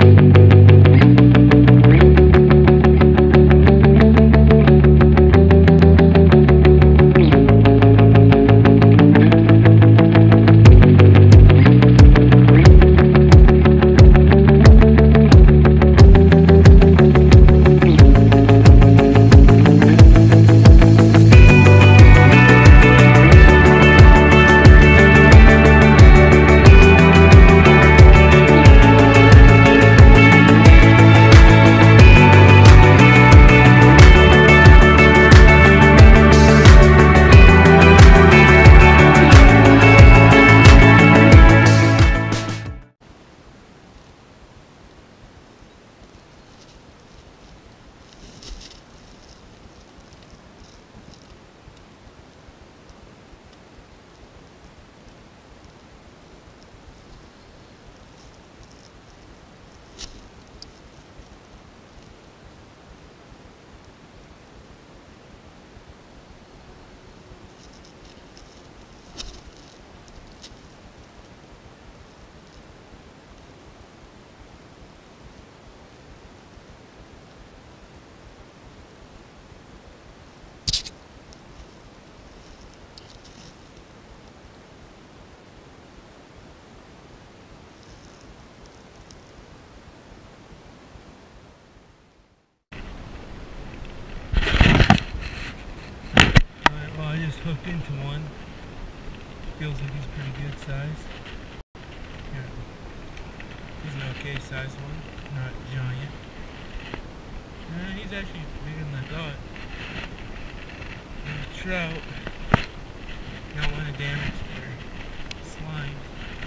Hooked into one. Feels like he's pretty good sized. Yeah. He's an okay sized one, not giant. He's actually bigger than I thought. And a trout. Don't want to damage their slimes.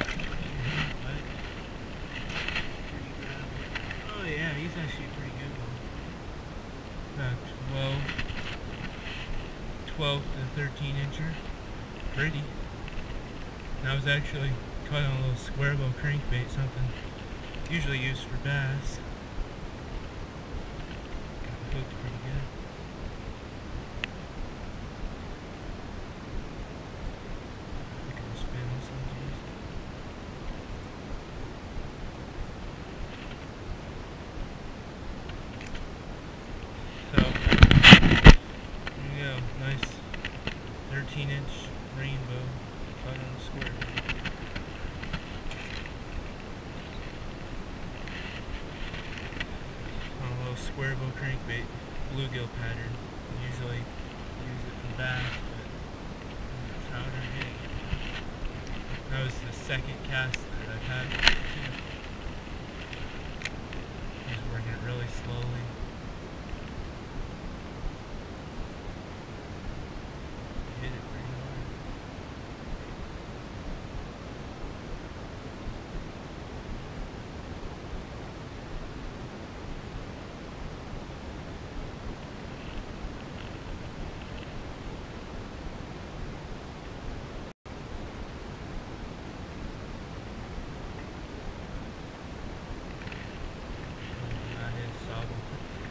Oh yeah, he's actually a pretty good one. About 12 to 13 incher. Pretty. And I was actually caught on a little square bow crankbait, something usually used for bass. Got hooked pretty good. I can spin this one. Nice 13-inch rainbow caught on a square. On a little square bow crankbait, bluegill pattern. Usually use it for bass, but trout are hitting it. That was the second cast that I've had. Just working it really slowly. Hit it pretty hard. Not his soggle.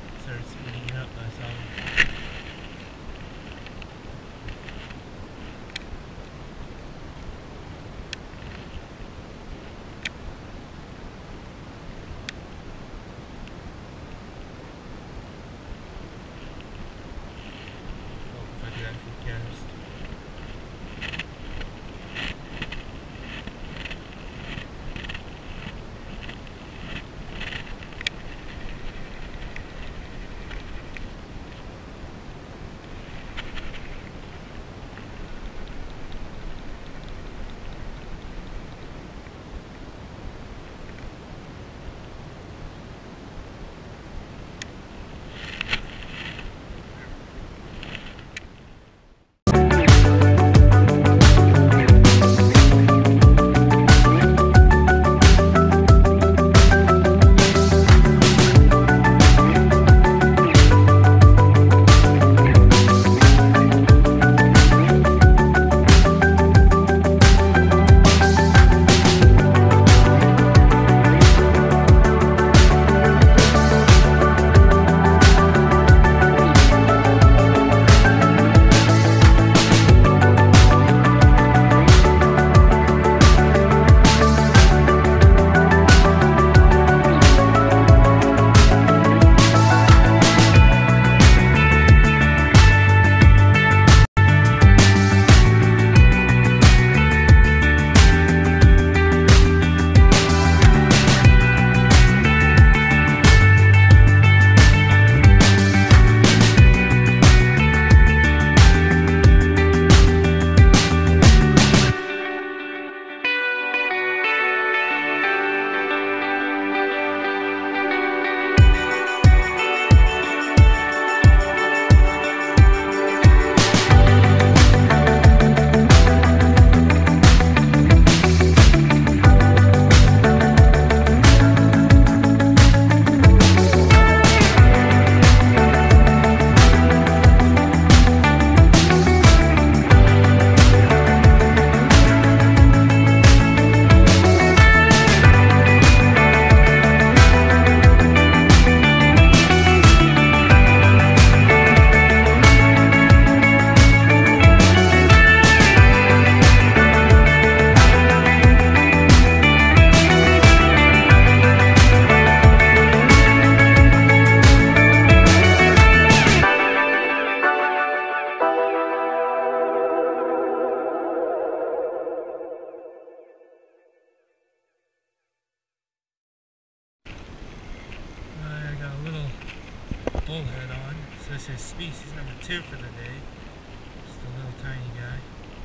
bullhead on. So this is species number 2 for the day. Just a little tiny guy.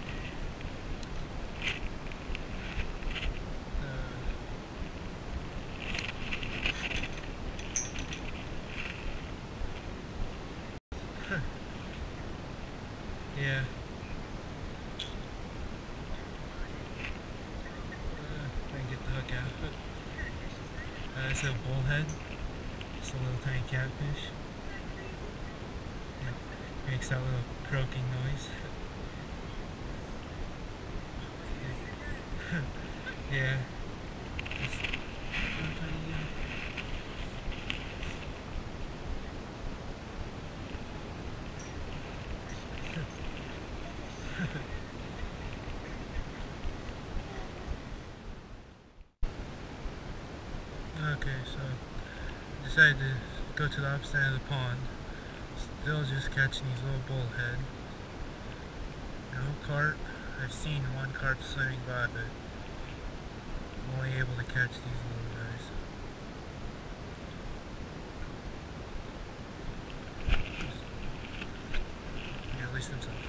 Yeah. I can get the hook out. It's a bullhead. Just a little tiny catfish. It makes that little croaking noise. Yeah. Just a little tiny guy. Okay, so I decided to go to the opposite end of the pond. Still just catching these little bullhead. No carp. I've seen one carp swimming by, but I'm only able to catch these little guys. Yeah, at least themselves.